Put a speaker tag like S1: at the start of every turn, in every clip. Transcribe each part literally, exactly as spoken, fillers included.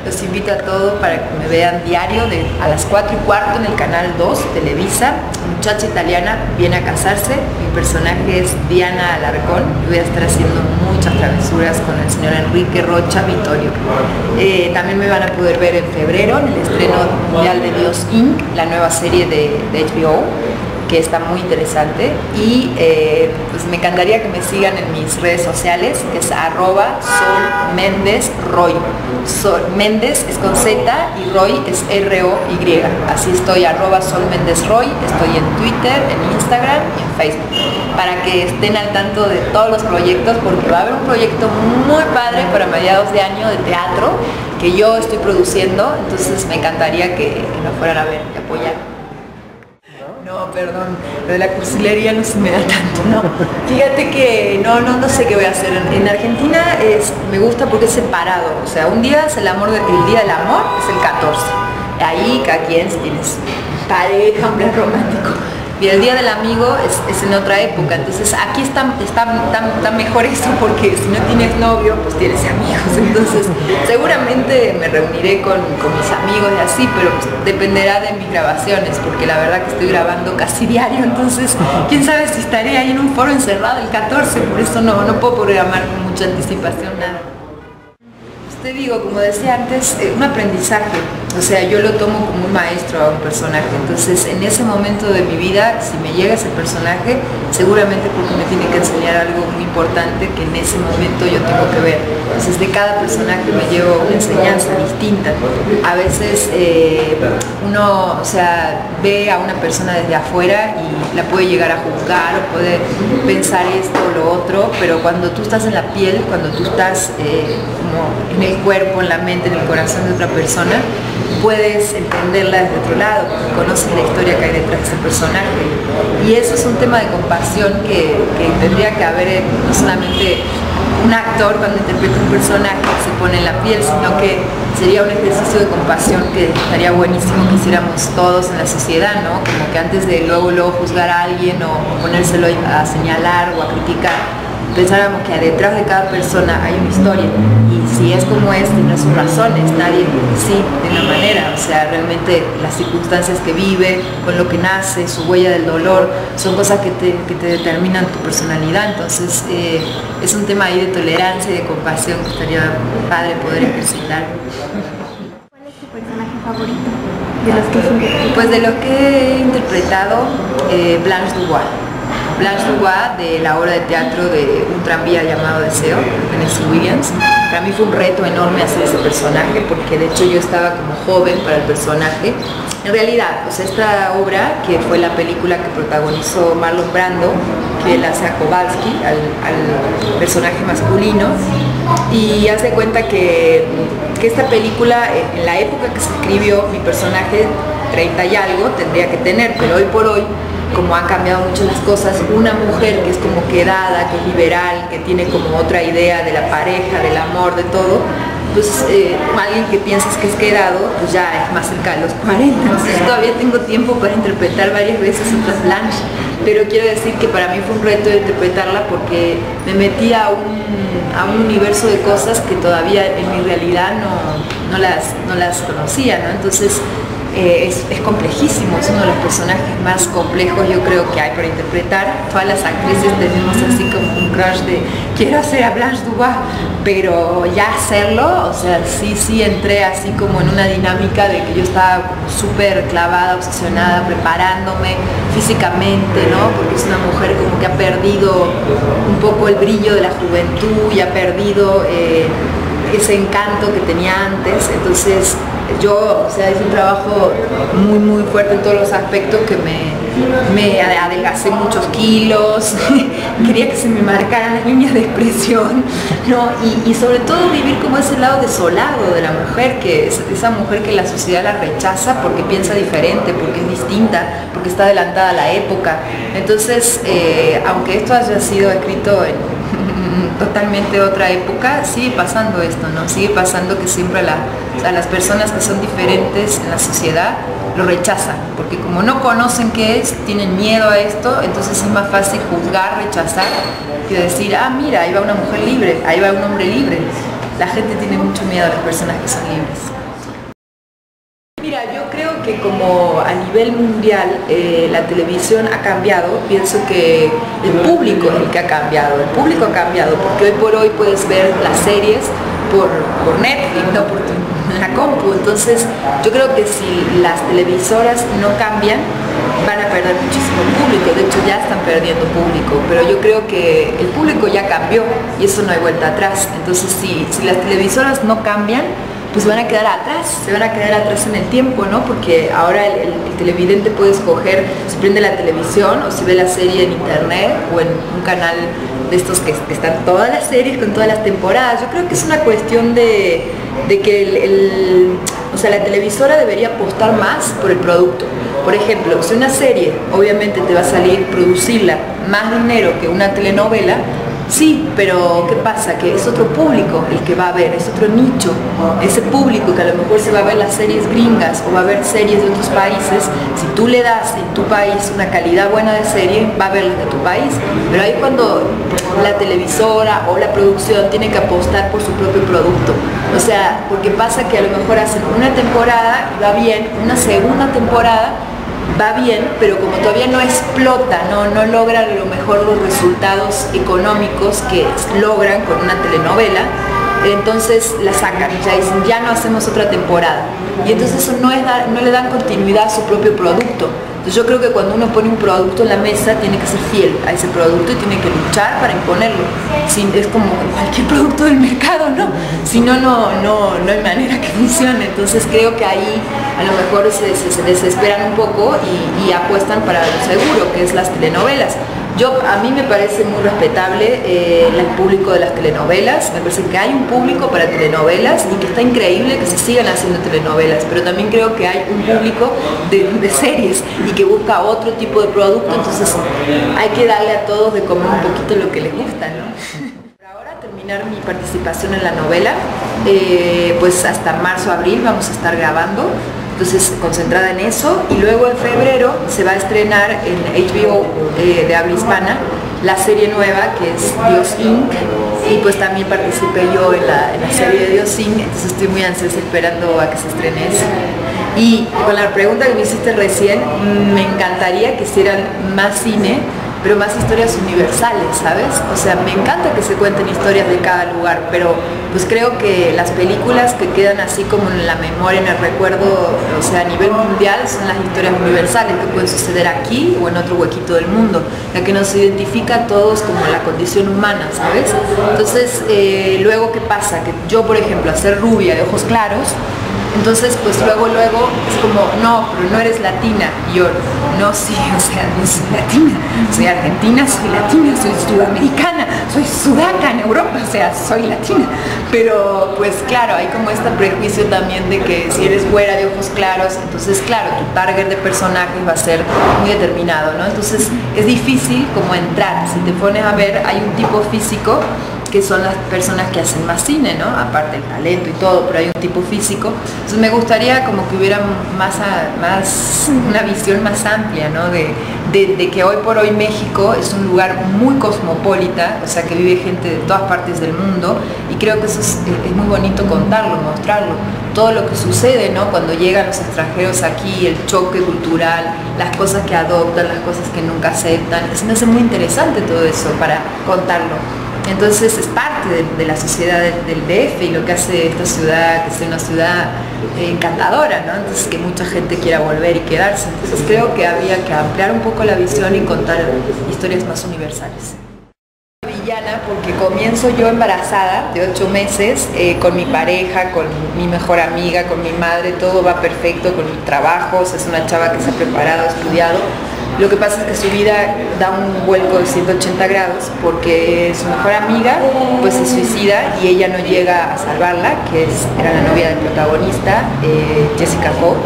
S1: Los invito a todos para que me vean diario de, a las cuatro y cuarto en el canal dos, Televisa. Muchacha italiana viene a casarse. Mi personaje es Diana Alarcón. Voy a estar haciendo muchas travesuras con el señor Enrique Rocha Vittorio. Eh, también me van a poder ver en febrero en el estreno mundial de Dios incorporated, la nueva serie de, de H B O, que está muy interesante. Y eh, pues me encantaría que me sigan en mis redes sociales, que es arroba Sol Méndez Roy. Sol Méndez es con Z y Roy es R O Y. Así estoy, arroba Sol Méndez Roy. Estoy en Twitter, en Instagram y en Facebook, para que estén al tanto de todos los proyectos, porque va a haber un proyecto muy padre para mediados de año de teatro que yo estoy produciendo. Entonces me encantaría que, que nos fueran a ver y apoyar. No, perdón, lo de la cursilería no se me da tanto, no. Fíjate que no, no, no sé qué voy a hacer. En, en Argentina es, me gusta porque es separado, o sea, un día es el amor, el día del amor es el catorce. Ahí cada quien tiene pareja, un plan romántico. Y el día del amigo es, es en otra época, entonces aquí está, está tan, tan mejor eso, porque si no tienes novio, pues tienes amigos. Entonces seguramente me reuniré con, con mis amigos y así, pero pues dependerá de mis grabaciones, porque la verdad que estoy grabando casi diario, entonces quién sabe si estaré ahí en un foro encerrado el catorce, por eso no, no puedo programar con mucha anticipación nada. Te digo, como decía antes, eh, un aprendizaje, o sea, yo lo tomo como un maestro a un personaje. Entonces en ese momento de mi vida, si me llega ese personaje, seguramente porque me tiene que enseñar algo muy importante que en ese momento yo tengo que ver. Entonces de cada personaje me llevo una enseñanza distinta. A veces eh, uno, o sea, ve a una persona desde afuera y la puede llegar a juzgar o puede pensar esto o lo otro, pero cuando tú estás en la piel, cuando tú estás eh, como en el cuerpo, en la mente, en el corazón de otra persona, puedes entenderla desde otro lado, porque conoces la historia que hay detrás de ese personaje. Y eso es un tema de compasión que, que tendría que haber, no solamente un actor cuando interpreta un personaje se pone en la piel, sino que sería un ejercicio de compasión que estaría buenísimo que hiciéramos todos en la sociedad, ¿no? Como que antes de luego, luego juzgar a alguien o, o ponérselo a señalar o a criticar, pensáramos que detrás de cada persona hay una historia, y si es como es, tiene sus razones. Nadie sí de una manera, o sea, realmente las circunstancias que vive, con lo que nace, su huella del dolor, son cosas que te, que te determinan tu personalidad. Entonces eh, es un tema ahí de tolerancia y de compasión que estaría padre poder ejercitar.
S2: ¿Cuál es tu personaje favorito de los que has interpretado?
S1: Pues de los que he interpretado, eh, Blanche Dubois. Blanche Dubois, de la obra de teatro de Un tranvía llamado Deseo, de Tennessee Williams. Para mí fue un reto enorme hacer ese personaje, porque de hecho yo estaba como joven para el personaje. En realidad, o sea, esta obra, que fue la película que protagonizó Marlon Brando, que él hace a Kowalski, al, al personaje masculino, y hace cuenta que, que esta película, en la época que se escribió, mi personaje treinta y algo tendría que tener, pero hoy por hoy, como han cambiado mucho las cosas, una mujer que es como quedada, que es liberal, que tiene como otra idea de la pareja, del amor, de todo, pues eh, alguien que piensas que es quedado, pues ya es más cerca de los cuarenta. Entonces todavía tengo tiempo para interpretar varias veces otras Blanche, pero quiero decir que para mí fue un reto interpretarla, porque me metí a un, a un universo de cosas que todavía en mi realidad no, no, las, no las conocía, ¿no? Entonces Eh, es, es complejísimo, es uno de los personajes más complejos yo creo que hay para interpretar. Todas las actrices tenemos así como un crush de quiero hacer a Blanche Dubois, pero ya hacerlo, o sea, sí, sí entré así como en una dinámica de que yo estaba como súper clavada, obsesionada, preparándome físicamente, ¿no? Porque es una mujer como que ha perdido un poco el brillo de la juventud y ha perdido eh, ese encanto que tenía antes. Entonces yo, o sea, hice un trabajo muy muy fuerte en todos los aspectos, que me, me adelgacé muchos kilos, quería que se me marcaran las líneas de expresión, ¿no? Y, y sobre todo vivir como ese lado desolado de la mujer, que es esa mujer que la sociedad la rechaza porque piensa diferente, porque es distinta, porque está adelantada a la época. Entonces, eh, aunque esto haya sido escrito en totalmente otra época, sigue pasando esto, ¿no? Sigue pasando que siempre la, o sea, las personas que son diferentes en la sociedad lo rechazan, porque como no conocen qué es, tienen miedo a esto, entonces es más fácil juzgar, rechazar, que decir, ah, mira, ahí va una mujer libre, ahí va un hombre libre. la gente tiene mucho miedo a las personas que son libres. Mira, yo creo que como a nivel mundial eh, la televisión ha cambiado. Pienso que el público es el que ha cambiado, el público ha cambiado, porque hoy por hoy puedes ver las series por, por Netflix, no por tu, la compu. Entonces yo creo que si las televisoras no cambian, van a perder muchísimo público. De hecho ya están perdiendo público, pero yo creo que el público ya cambió y eso no hay vuelta atrás. Entonces si, si las televisoras no cambian, pues van a quedar atrás, se van a quedar atrás en el tiempo, ¿no? Porque ahora el, el, el televidente puede escoger si prende la televisión o si ve la serie en internet o en un canal de estos que, que están todas las series con todas las temporadas. Yo creo que es una cuestión de, de que el, el, o sea, la televisora debería apostar más por el producto. Por ejemplo, si una serie obviamente te va a salir producirla más dinero que una telenovela, sí, pero ¿qué pasa? Que es otro público el que va a ver, es otro nicho. Ese público que a lo mejor se va a ver las series gringas o va a ver series de otros países, si tú le das en tu país una calidad buena de serie, va a ver las de tu país. Pero ahí cuando la televisora o la producción tiene que apostar por su propio producto. O sea, porque pasa que a lo mejor hacen una temporada y va bien, una segunda temporada va bien, pero como todavía no explota, no, no logra a lo mejor los resultados económicos que logran con una telenovela, entonces la sacan, ya dicen, ya no hacemos otra temporada. Y entonces eso no, es dar, no le dan continuidad a su propio producto. Entonces yo creo que cuando uno pone un producto en la mesa, tiene que ser fiel a ese producto y tiene que luchar para imponerlo. Si, es como cualquier producto del mercado, ¿no? Si no, no, no, no hay manera que funcione. Entonces creo que ahí a lo mejor se, se, se desesperan un poco y, y apuestan para lo seguro, que es las telenovelas. Yo, a mí me parece muy respetable eh, el público de las telenovelas, me parece que hay un público para telenovelas y que está increíble que se sigan haciendo telenovelas, pero también creo que hay un público de, de series y que busca otro tipo de producto, entonces hay que darle a todos de comer un poquito lo que les gusta, ¿no? Por ahora terminar mi participación en la novela, eh, pues hasta marzo, abril vamos a estar grabando. Entonces concentrada en eso, y luego en febrero se va a estrenar en H B O eh, de habla hispana la serie nueva que es Dios incorporated, y pues también participé yo en la, en la serie de Dios incorporated, entonces estoy muy ansiosa esperando a que se estrene eso. Y con la pregunta que me hiciste recién, me encantaría que hicieran más cine, pero más historias universales, ¿sabes? O sea, me encanta que se cuenten historias de cada lugar, pero pues creo que las películas que quedan así como en la memoria, en el recuerdo, o sea, a nivel mundial, son las historias universales que pueden suceder aquí o en otro huequito del mundo, la que nos identifica a todos como la condición humana, ¿sabes? Entonces, eh, luego, ¿qué pasa? Que yo, por ejemplo, al ser rubia de ojos claros, entonces pues luego luego es como, no, pero no eres latina. Y yo, no, sí, o sea, no soy latina, soy argentina, soy latina, soy sudamericana, soy sudaca en Europa, o sea, soy latina. Pero pues claro, hay como este prejuicio también de que si eres güera de ojos claros, entonces claro, tu target de personajes va a ser muy determinado, ¿no? Entonces es difícil como entrar. Si te pones a ver, hay un tipo físico que son las personas que hacen más cine, ¿no? Aparte del talento y todo, pero hay un tipo físico. Entonces me gustaría como que hubiera más, a, más una visión más amplia, ¿no? De, de, de que hoy por hoy México es un lugar muy cosmopolita, o sea que vive gente de todas partes del mundo, y creo que eso es, es muy bonito contarlo, mostrarlo. Todo lo que sucede, ¿no? Cuando llegan los extranjeros aquí, el choque cultural, las cosas que adoptan, las cosas que nunca aceptan. Se me hace muy interesante todo eso para contarlo. Entonces es parte de, de la sociedad del, del D F y lo que hace esta ciudad, que sea una ciudad eh, encantadora, ¿no? Entonces que mucha gente quiera volver y quedarse. Entonces creo que había que ampliar un poco la visión y contar historias más universales. Villana porque comienzo yo embarazada de ocho meses, eh, con mi pareja, con mi mejor amiga, con mi madre, todo va perfecto, con mis trabajos, es una chava que se ha preparado, ha estudiado. Lo que pasa es que su vida da un vuelco de ciento ochenta grados porque su mejor amiga pues se suicida y ella no llega a salvarla, que es, era la novia del protagonista, eh, Jessica Coach.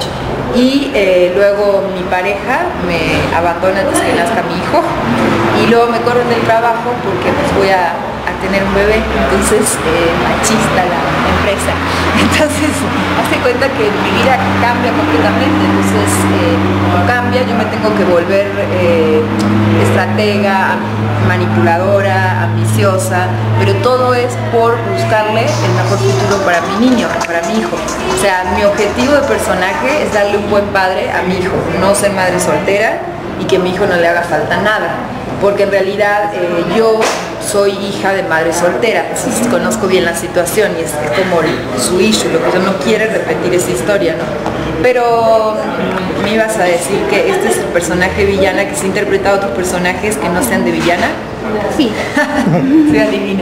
S1: Y eh, luego mi pareja me abandona antes que nazca mi hijo y luego me corren del trabajo porque pues voy a, a tener un bebé, entonces eh, machista la empresa. Entonces, hazte cuenta que mi vida cambia completamente, entonces eh, como cambia, yo me tengo que volver eh, estratega, manipuladora, ambiciosa, pero todo es por buscarle el mejor futuro para mi niño, para mi hijo. O sea, mi objetivo de personaje es darle un buen padre a mi hijo, no ser madre soltera y que a mi hijo no le haga falta nada, porque en realidad eh, yo soy hija de madre soltera, entonces conozco bien la situación y es, es como su issue, lo que yo no quiero es repetir esa historia, ¿no? Pero me ibas a decir que este es el personaje villana, que se ha interpretado a otros personajes que no sean de villana.
S2: Sí.
S1: Soy adivina.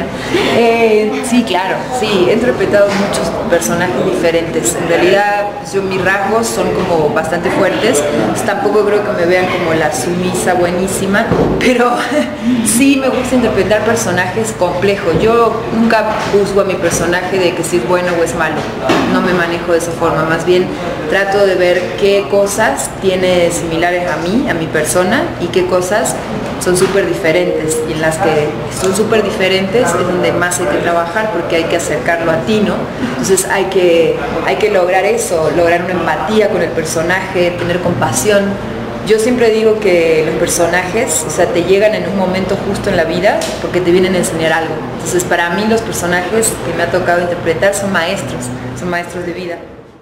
S1: Eh, sí, claro, sí, he interpretado muchos personajes diferentes. En realidad, yo, mis rasgos son como bastante fuertes. Pues tampoco creo que me vean como la sumisa buenísima, pero sí me gusta interpretar personajes complejos. Yo nunca juzgo a mi personaje de que si es bueno o es malo. No me manejo de esa forma. Más bien trato de ver qué cosas tiene similares a mí, a mi persona, y qué cosas son súper diferentes, y en las que son súper diferentes es donde más hay que trabajar, porque hay que acercarlo a ti, ¿no? Entonces hay que, hay que lograr eso, lograr una empatía con el personaje, tener compasión. Yo siempre digo que los personajes, o sea, te llegan en un momento justo en la vida porque te vienen a enseñar algo. Entonces para mí los personajes que me ha tocado interpretar son maestros, son maestros de vida.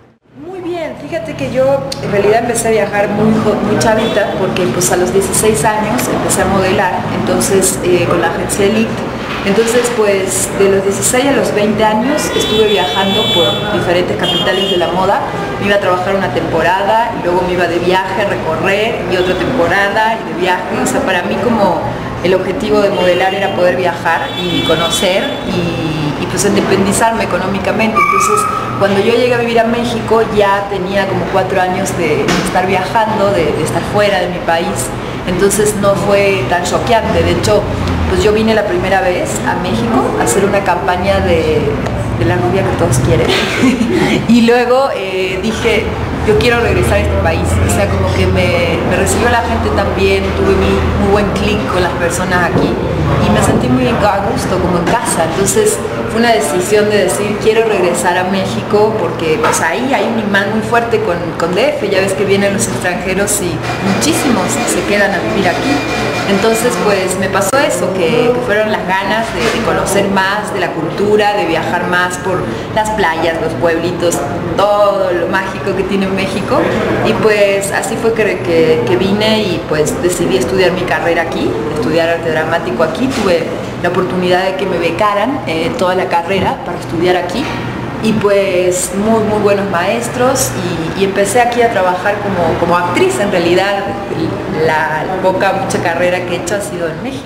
S1: Bien, fíjate que yo en realidad empecé a viajar muy, muy chavita, porque pues a los dieciséis años empecé a modelar, entonces eh, con la agencia Elite. Entonces pues de los dieciséis a los veinte años estuve viajando por diferentes capitales de la moda. Me iba a trabajar una temporada y luego me iba de viaje a recorrer, y otra temporada y de viaje. O sea, para mí como el objetivo de modelar era poder viajar y conocer y, y pues independizarme económicamente. Entonces cuando yo llegué a vivir a México ya tenía como cuatro años de estar viajando, de, de estar fuera de mi país. Entonces no fue tan choqueante. De hecho, pues yo vine la primera vez a México a hacer una campaña de, de la rubia que todos quieren. Y luego eh, dije, yo quiero regresar a este país. O sea, como que me, me recibió la gente también, tuve muy, muy buen clic con las personas aquí y me sentí muy a gusto, como en casa. Entonces fue una decisión de decir, quiero regresar a México, porque pues ahí hay un imán muy fuerte con, con D F. Ya ves que vienen los extranjeros y muchísimos se quedan a vivir aquí. Entonces pues me pasó eso, que, que fueron las ganas de, de conocer más de la cultura, de viajar más por las playas, los pueblitos, todo lo mágico que tiene México. Y pues así fue que, que, que vine y pues decidí estudiar mi carrera aquí, estudiar arte dramático aquí. Tuve la oportunidad de que me becaran eh, toda la carrera para estudiar aquí. Y pues muy muy buenos maestros, y, y empecé aquí a trabajar como, como actriz. En realidad la poca mucha carrera que he hecho ha sido en México.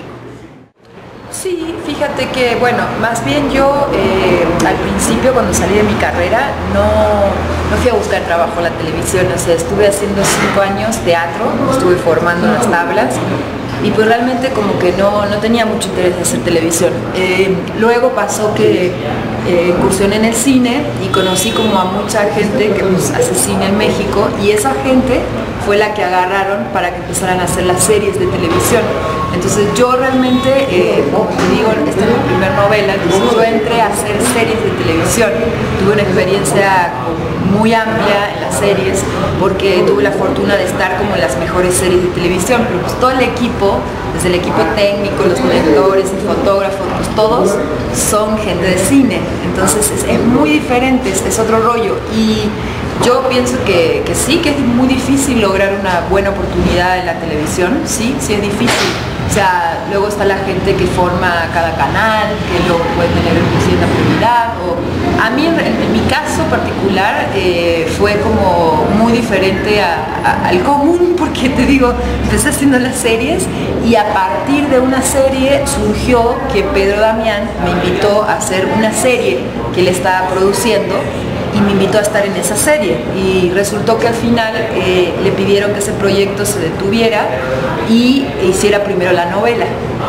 S1: Sí, fíjate que bueno, más bien yo eh, al principio cuando salí de mi carrera no, no fui a buscar trabajo en la televisión. O sea, estuve haciendo cinco años teatro, estuve formando en las tablas. Y pues realmente como que no, no tenía mucho interés en hacer televisión. Eh, luego pasó que eh, incursioné en el cine y conocí como a mucha gente que pues, hace cine en México, y esa gente fue la que agarraron para que empezaran a hacer las series de televisión. Entonces yo realmente, eh, como te digo, esta es mi primera novela, entonces yo entré a hacer series de televisión. Tuve una experiencia muy amplia en las series porque tuve la fortuna de estar como en las mejores series de televisión, pero pues todo el equipo, desde el equipo técnico, los directores, el fotógrafo, pues todos son gente de cine. Entonces es, es muy diferente, es, es otro rollo. Y yo pienso que, que sí, que es muy difícil lograr una buena oportunidad en la televisión, sí, sí es difícil. O sea, luego está la gente que forma cada canal, que luego puede tener cierta prioridad. O, a mí, en, en mi caso particular, eh, fue como muy diferente a, a, al común, porque te digo, empecé haciendo las series y a partir de una serie surgió que Pedro Damián me invitó a hacer una serie que él estaba produciendo, y me invitó a estar en esa serie, y resultó que al final eh, le pidieron que ese proyecto se detuviera y hiciera primero la novela.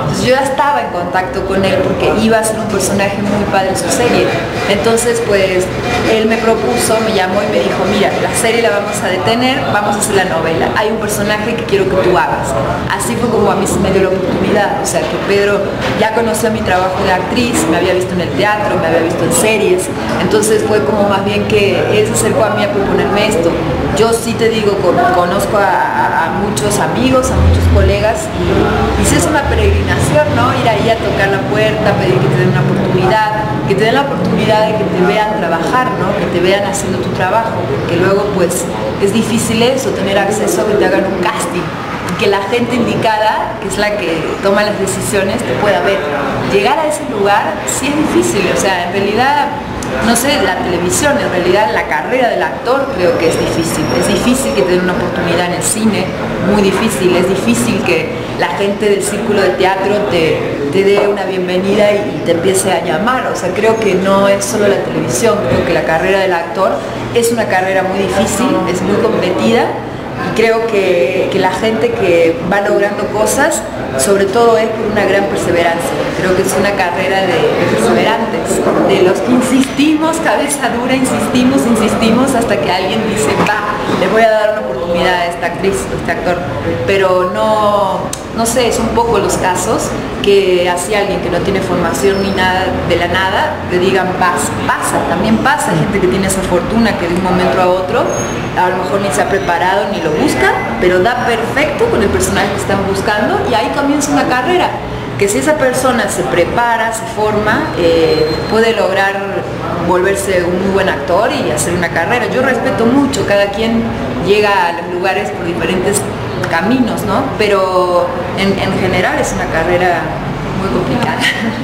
S1: Entonces yo ya estaba en contacto con él porque iba a ser un personaje muy padre en su serie. Entonces pues él me propuso, me llamó y me dijo, mira, la serie la vamos a detener, vamos a hacer la novela. Hay un personaje que quiero que tú hagas. Así fue como a mí se me dio la oportunidad. O sea que Pedro ya conocía mi trabajo de actriz, me había visto en el teatro, me había visto en series. Entonces fue como más bien que él se acercó a mí a proponerme esto. Yo sí te digo, conozco a, a, a muchos amigos, a muchos colegas y, y sí es una peregrinación, ¿no? Ir ahí a tocar la puerta, pedir que te den una oportunidad, que te den la oportunidad de que te vean trabajar, ¿no? Que te vean haciendo tu trabajo, porque luego pues es difícil eso, tener acceso a que te hagan un casting, que la gente indicada, que es la que toma las decisiones, te pueda ver. Llegar a ese lugar sí es difícil, o sea, en realidad, no sé, la televisión, en realidad la carrera del actor creo que es difícil. Es difícil que te den una oportunidad en el cine, muy difícil. Es difícil que la gente del círculo de teatro te, te dé una bienvenida y te empiece a llamar. O sea, creo que no es solo la televisión, creo que la carrera del actor es una carrera muy difícil, es muy competida. Y creo que, que la gente que va logrando cosas, sobre todo es por una gran perseverancia. Creo que es una carrera de, de perseverantes, de los que insistimos, cabeza dura, insistimos, insistimos, hasta que alguien dice, va, le voy a dar una oportunidad a esta actriz, a este actor. Pero no, no sé, es un poco los casos que así alguien que no tiene formación ni nada de la nada, le digan, pasa, pasa, también pasa. Hay gente que tiene esa fortuna que de un momento a otro, a lo mejor ni se ha preparado ni lo busca, pero da perfecto con el personaje que están buscando y ahí comienza una carrera, que si esa persona se prepara, se forma, eh, puede lograr volverse un muy buen actor y hacer una carrera. Yo respeto mucho, cada quien llega a los lugares por diferentes caminos, ¿no? Pero en, en general es una carrera muy complicada.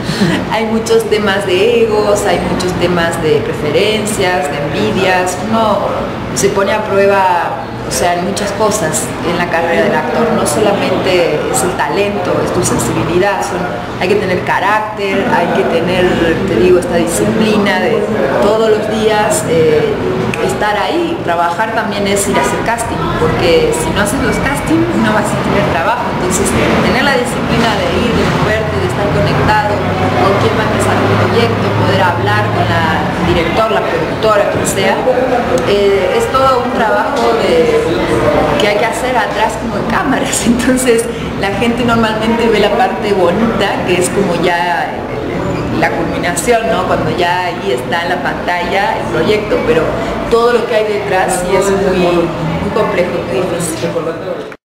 S1: Hay muchos temas de egos, hay muchos temas de preferencias, de envidias. Uno se pone a prueba, o sea, en muchas cosas en la carrera del actor. No solamente es el talento, es tu sensibilidad, son, hay que tener carácter, hay que tener, te digo, esta disciplina de todos los días eh, estar ahí. Trabajar también es ir a hacer casting, porque si no haces los castings no vas a tener trabajo. Entonces, tener la disciplina de ir, de moverte, de estar conectado con quién va a empezar un proyecto, poder hablar con la director, la productora, quien sea, eh, es todo un trabajo de, que hay que hacer atrás como de cámaras. Entonces la gente normalmente ve la parte bonita, que es como ya la culminación, ¿no? Cuando ya ahí está en la pantalla el proyecto, pero todo lo que hay detrás sí es muy, muy complejo, muy difícil.